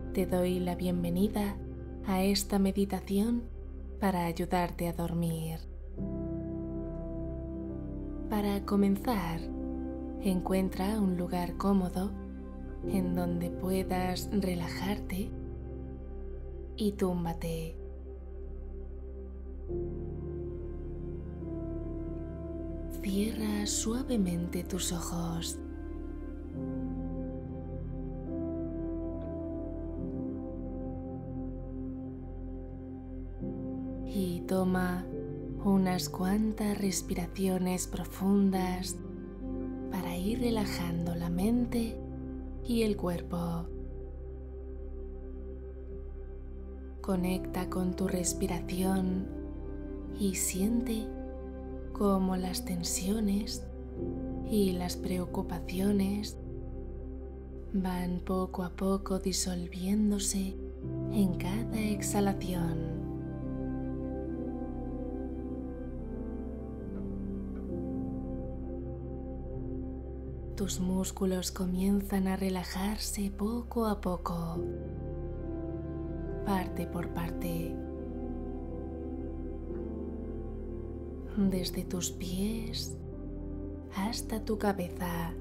Te doy la bienvenida a esta meditación para ayudarte a dormir. Para comenzar, encuentra un lugar cómodo en donde puedas relajarte y túmbate. Cierra suavemente tus ojos. Y toma unas cuantas respiraciones profundas para ir relajando la mente y el cuerpo. Conecta con tu respiración y siente cómo las tensiones y las preocupaciones van poco a poco disolviéndose en cada exhalación. Tus músculos comienzan a relajarse poco a poco, parte por parte. Desde tus pies hasta tu cabeza.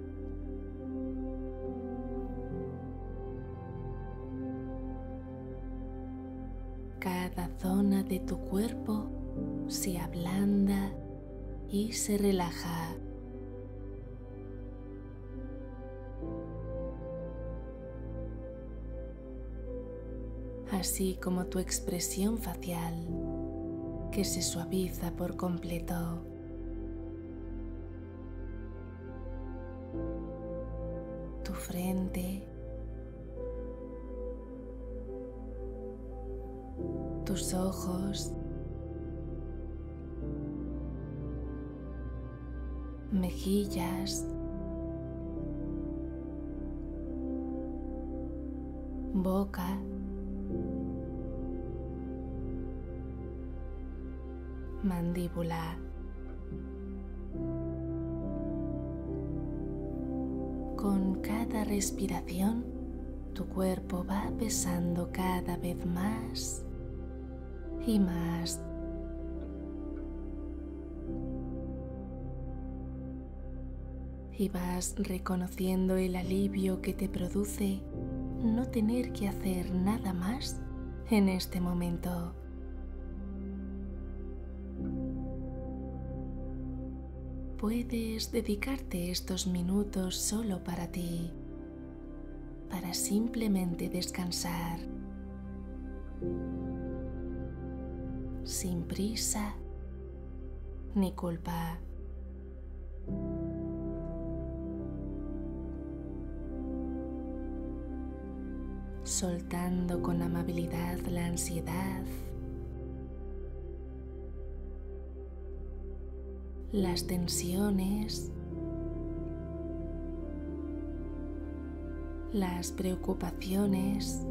Cada zona de tu cuerpo se ablanda y se relaja. Así como tu expresión facial, que se suaviza por completo. Tu frente, tus ojos, mejillas, boca, mandíbula. Con cada respiración, tu cuerpo va pesando cada vez más y más. Y vas reconociendo el alivio que te produce no tener que hacer nada más en este momento. Puedes dedicarte estos minutos solo para ti, para simplemente descansar, sin prisa ni culpa. Soltando con amabilidad la ansiedad, las tensiones, las preocupaciones,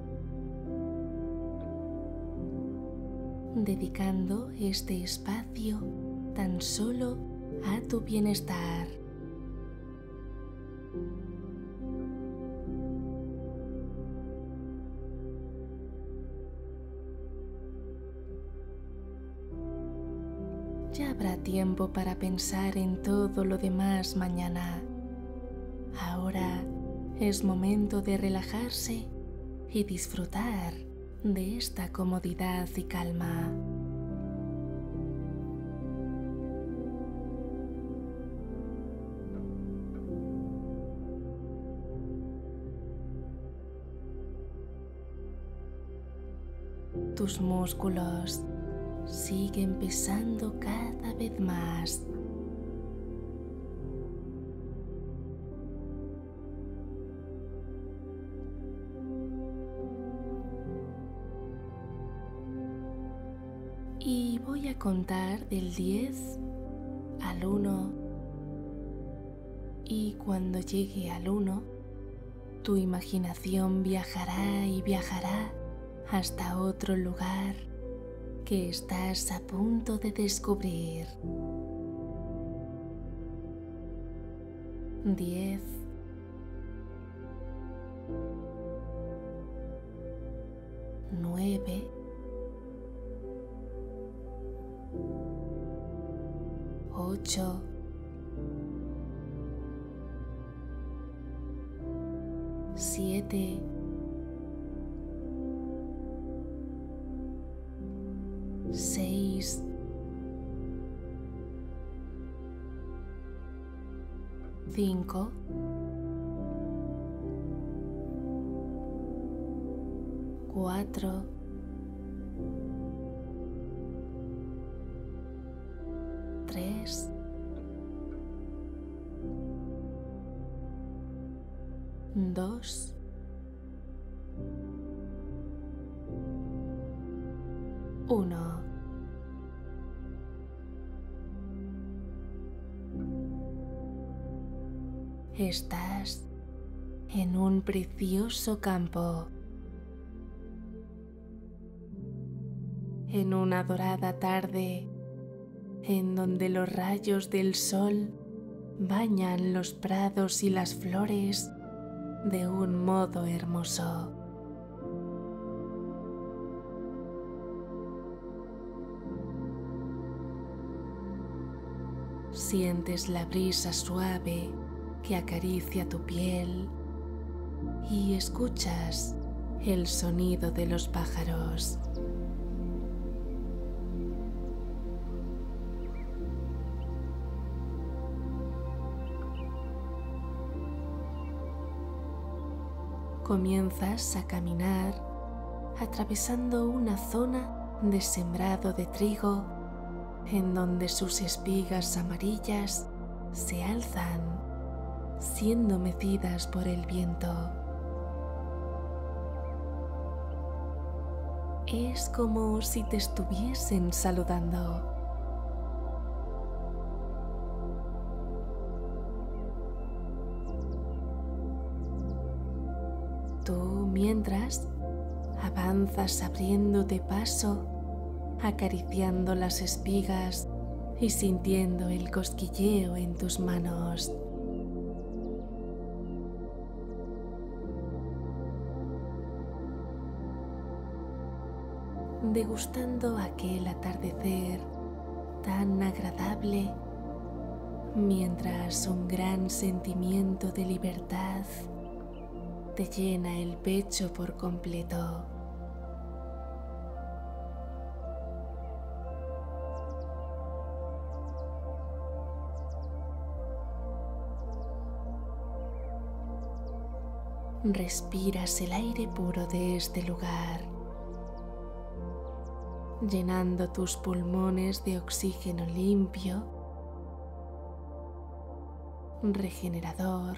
dedicando este espacio tan solo a tu bienestar. Ya habrá tiempo para pensar en todo lo demás mañana. Ahora es momento de relajarse y disfrutar de esta comodidad y calma. Tus músculos siguen pesando cada vez más. Y voy a contar del 10 al 1. Y cuando llegue al 1, tu imaginación viajará y viajará hasta otro lugar que estás a punto de descubrir. 10, 9, 8, 7, 6, 5, 4, 3, 2, 1. Estás en un precioso campo, en una dorada tarde en donde los rayos del sol bañan los prados y las flores de un modo hermoso. Sientes la brisa suave que acaricia tu piel y escuchas el sonido de los pájaros. Comienzas a caminar atravesando una zona de sembrado de trigo en donde sus espigas amarillas se alzan, siendo mecidas por el viento. Es como si te estuviesen saludando. Tú, mientras, avanzas abriéndote paso, acariciando las espigas y sintiendo el cosquilleo en tus manos. Degustando aquel atardecer tan agradable, mientras un gran sentimiento de libertad te llena el pecho por completo. Respiras el aire puro de este lugar, llenando tus pulmones de oxígeno limpio, regenerador.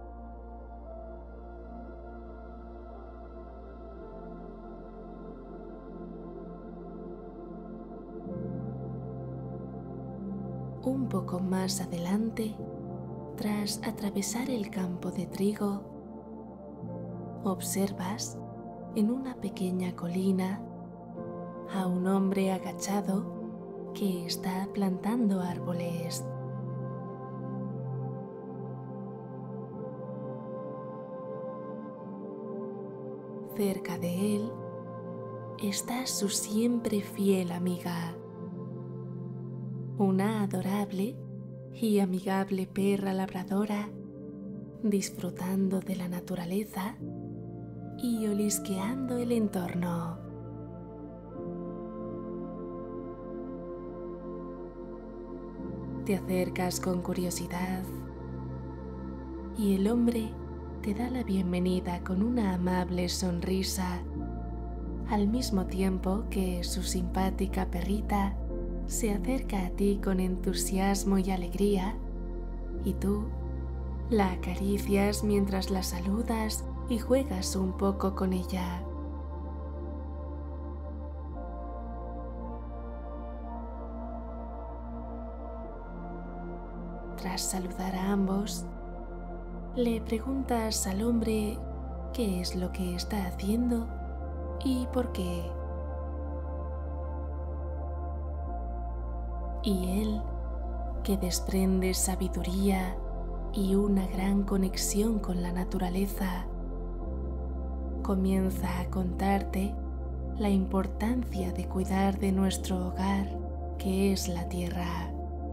Un poco más adelante, tras atravesar el campo de trigo, observas en una pequeña colina a un hombre agachado que está plantando árboles. Cerca de él está su siempre fiel amiga, una adorable y amigable perra labradora, disfrutando de la naturaleza y olisqueando el entorno. Te acercas con curiosidad y el hombre te da la bienvenida con una amable sonrisa, al mismo tiempo que su simpática perrita se acerca a ti con entusiasmo y alegría, y tú la acaricias mientras la saludas y juegas un poco con ella. Tras saludar a ambos, le preguntas al hombre qué es lo que está haciendo y por qué. Y él, que desprende sabiduría y una gran conexión con la naturaleza, comienza a contarte la importancia de cuidar de nuestro hogar, que es la tierra.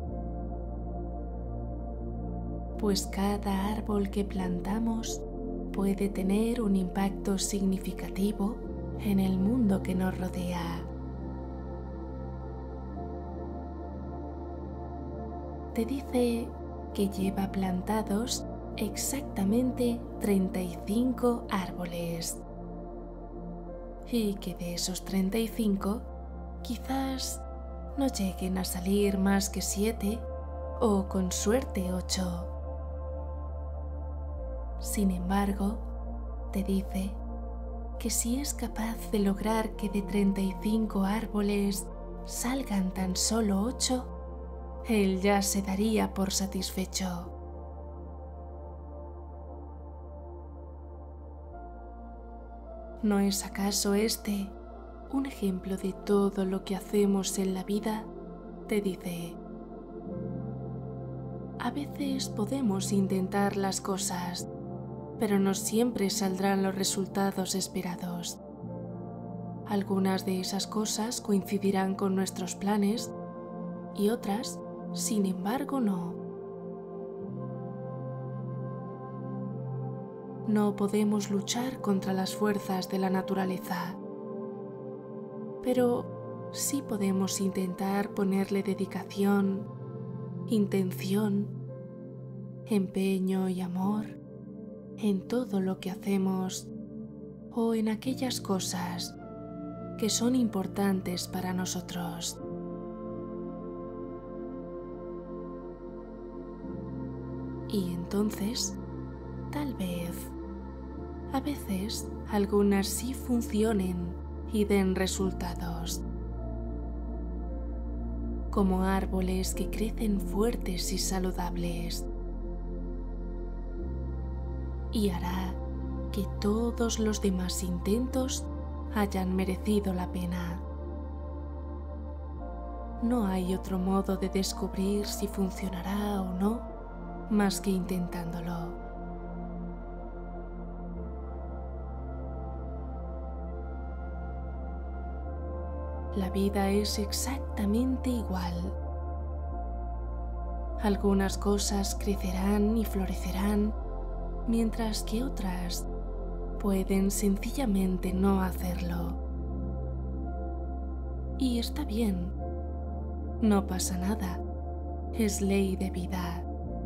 Pues cada árbol que plantamos puede tener un impacto significativo en el mundo que nos rodea. Te dice que lleva plantados exactamente 35 árboles y que de esos 35 quizás no lleguen a salir más que 7 o con suerte 8. Sin embargo, te dice que si es capaz de lograr que de 35 árboles salgan tan solo 8, él ya se daría por satisfecho. ¿No es acaso este un ejemplo de todo lo que hacemos en la vida? Te dice. A veces podemos intentar las cosas, pero no siempre saldrán los resultados esperados. Algunas de esas cosas coincidirán con nuestros planes y otras, sin embargo, no. No podemos luchar contra las fuerzas de la naturaleza, pero sí podemos intentar ponerle dedicación, intención, empeño y amor en todo lo que hacemos o en aquellas cosas que son importantes para nosotros. Y entonces, tal vez, a veces, algunas sí funcionen y den resultados, como árboles que crecen fuertes y saludables, y hará que todos los demás intentos hayan merecido la pena. No hay otro modo de descubrir si funcionará o no, más que intentándolo. La vida es exactamente igual. Algunas cosas crecerán y florecerán, mientras que otras pueden sencillamente no hacerlo. Y está bien, no pasa nada, es ley de vida.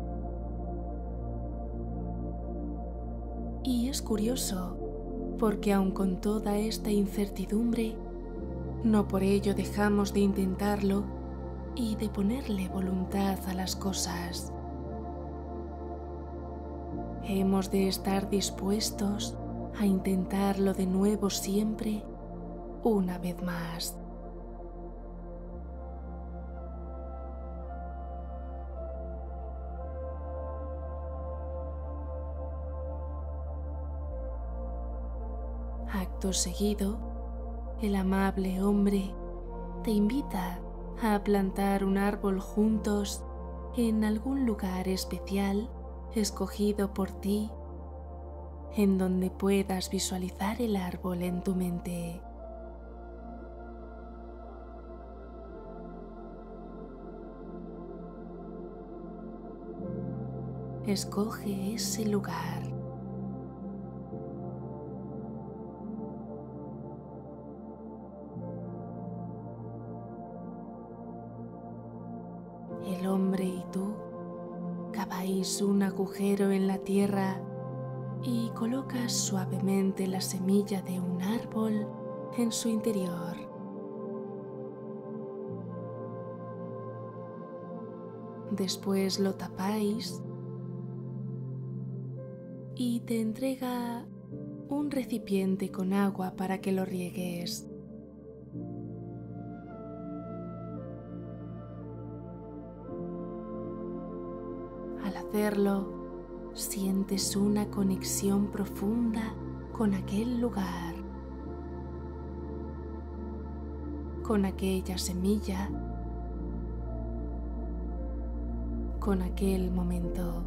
Y es curioso, porque aun con toda esta incertidumbre, no por ello dejamos de intentarlo y de ponerle voluntad a las cosas. Hemos de estar dispuestos a intentarlo de nuevo siempre, una vez más. Acto seguido, el amable hombre te invita a plantar un árbol juntos en algún lugar especial escogido por ti, en donde puedas visualizar el árbol en tu mente. Escoge ese lugar. El hombre y tú caváis un agujero en la tierra y colocas suavemente la semilla de un árbol en su interior. Después lo tapáis y te entrega un recipiente con agua para que lo riegues. Al hacerlo, sientes una conexión profunda con aquel lugar, con aquella semilla, con aquel momento.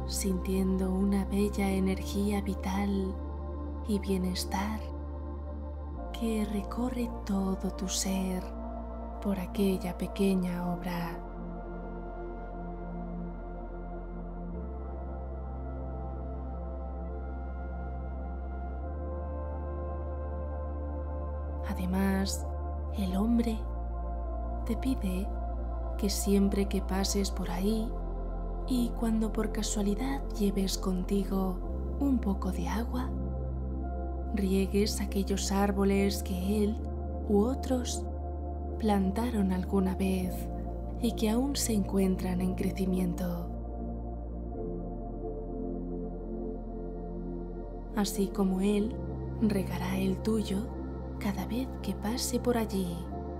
sintiendo una bella energía vital y bienestar que recorre todo tu ser por aquella pequeña obra. Además, el hombre te pide que siempre que pases por ahí y cuando por casualidad lleves contigo un poco de agua, riegues aquellos árboles que él u otros plantaron alguna vez y que aún se encuentran en crecimiento. Así como él regará el tuyo cada vez que pase por allí.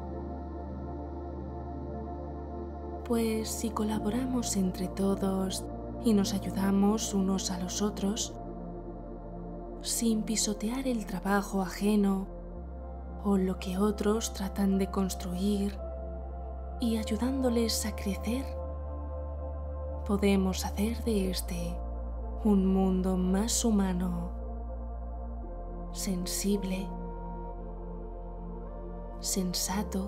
Pues si colaboramos entre todos y nos ayudamos unos a los otros, sin pisotear el trabajo ajeno o lo que otros tratan de construir y ayudándoles a crecer, podemos hacer de este un mundo más humano, sensible, sensato,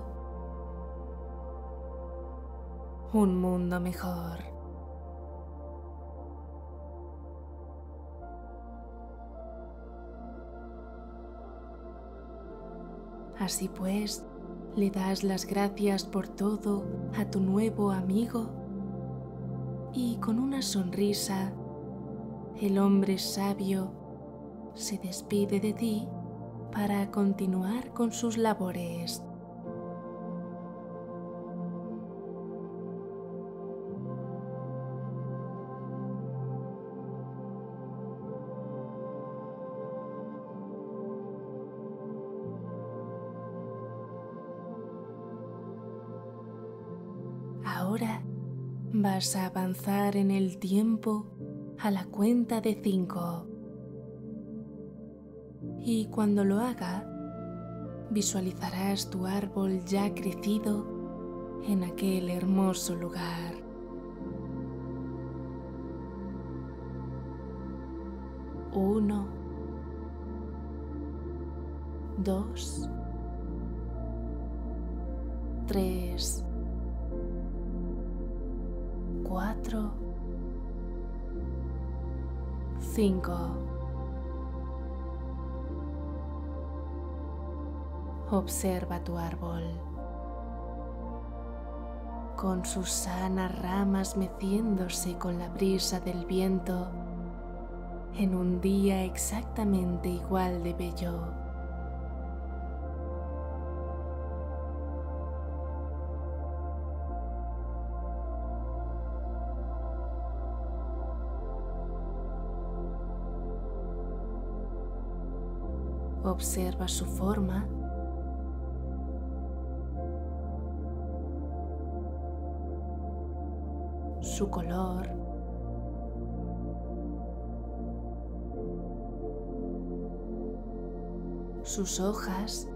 un mundo mejor. Así pues, le das las gracias por todo a tu nuevo amigo y con una sonrisa, el hombre sabio se despide de ti para continuar con sus labores. Ahora vas a avanzar en el tiempo a la cuenta de 5. Y cuando lo haga, visualizarás tu árbol ya crecido en aquel hermoso lugar. 1, 2, 3, 4, 5. Observa tu árbol, con sus sanas ramas meciéndose con la brisa del viento en un día exactamente igual de bello. Observa su forma, su color, sus hojas,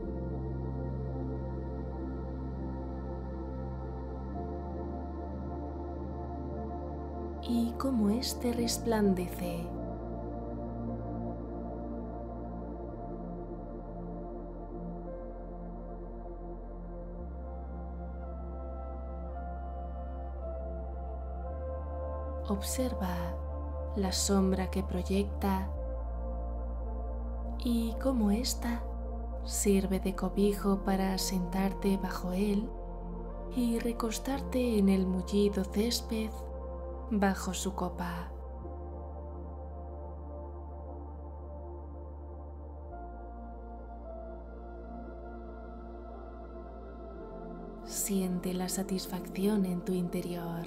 y cómo éste resplandece. Observa la sombra que proyecta y cómo ésta sirve de cobijo para sentarte bajo él y recostarte en el mullido césped bajo su copa. Siente la satisfacción en tu interior.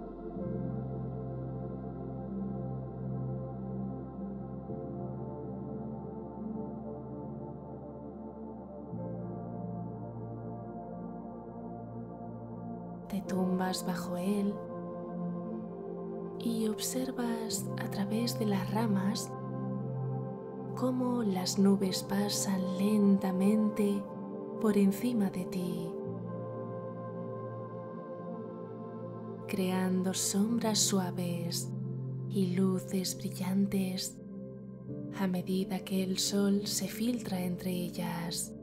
Te tumbas bajo él y observas a través de las ramas cómo las nubes pasan lentamente por encima de ti, creando sombras suaves y luces brillantes a medida que el sol se filtra entre ellas.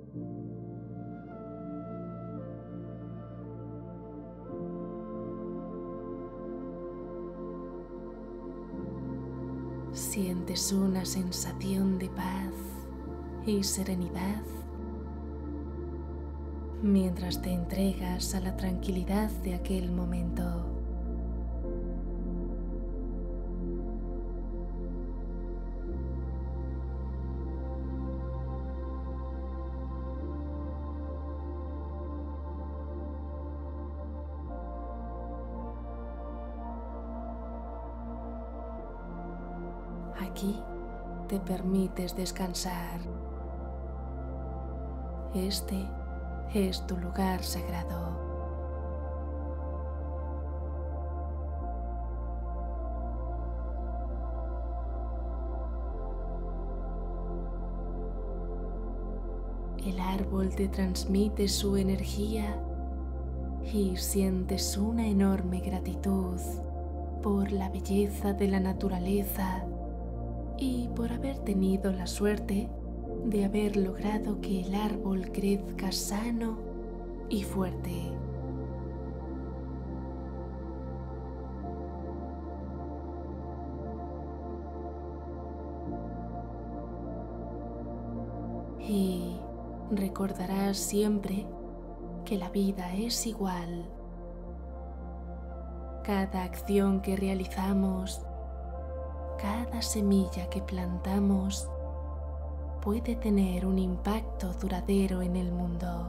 Sientes una sensación de paz y serenidad mientras te entregas a la tranquilidad de aquel momento. Aquí te permites descansar. Este es tu lugar sagrado. El árbol te transmite su energía y sientes una enorme gratitud por la belleza de la naturaleza y por haber tenido la suerte de haber logrado que el árbol crezca sano y fuerte. Y recordarás siempre que la vida es igual. Cada acción que realizamos, cada semilla que plantamos puede tener un impacto duradero en el mundo.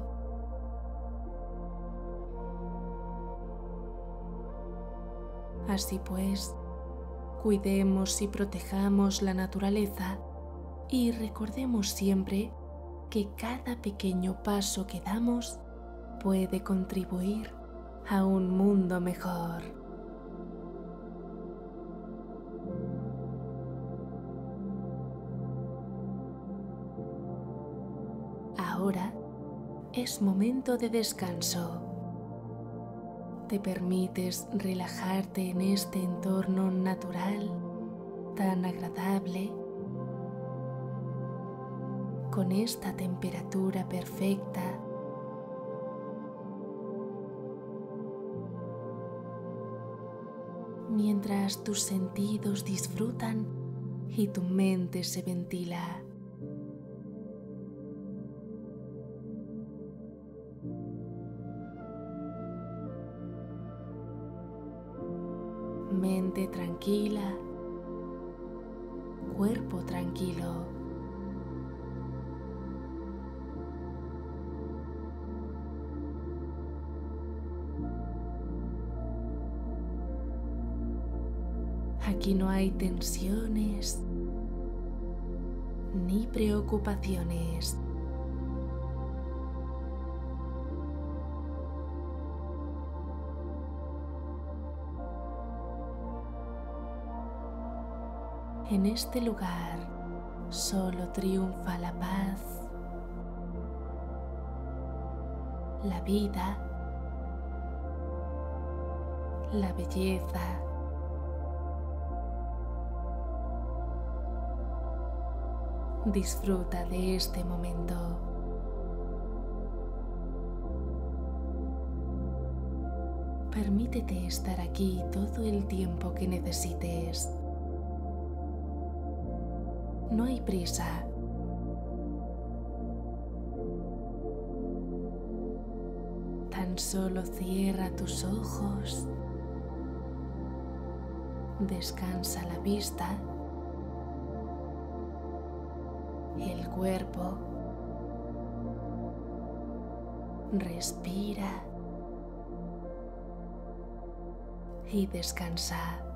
Así pues, cuidemos y protejamos la naturaleza y recordemos siempre que cada pequeño paso que damos puede contribuir a un mundo mejor. Ahora es momento de descanso. Te permites relajarte en este entorno natural tan agradable, con esta temperatura perfecta. Mientras tus sentidos disfrutan y tu mente se ventila. Mente tranquila, cuerpo tranquilo. Aquí no hay tensiones ni preocupaciones. En este lugar solo triunfa la paz, la vida, la belleza, disfruta de este momento. Permítete estar aquí todo el tiempo que necesites. No hay prisa. Tan solo cierra tus ojos, descansa la vista, el cuerpo, respira y descansa.